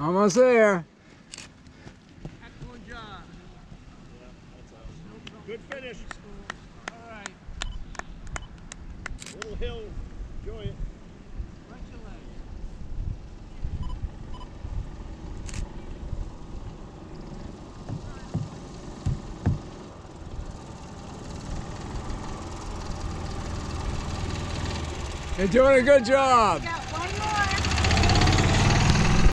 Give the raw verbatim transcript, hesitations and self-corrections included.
Almost there. Excellent job. Yeah, that's awesome. Good finish. All right. Little hill. Enjoy it. Stretch your legs. You're doing a good job.